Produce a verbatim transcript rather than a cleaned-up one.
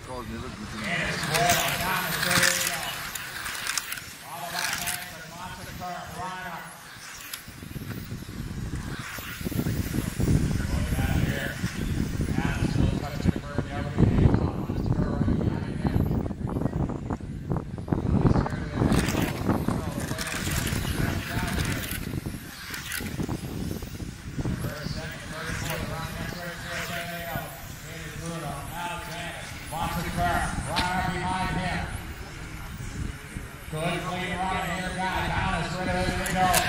cars never good. And it's well down the straight we go. All the back back for the monster car, right up. Look at that here. And still touching the curve, the other way. Monster car right behind him. First, second, third, fourth, around next right there, there they go. Here's Bruno, Alexander, monster car, right up behind him. Good clean run here, guys. Down as straight as they go.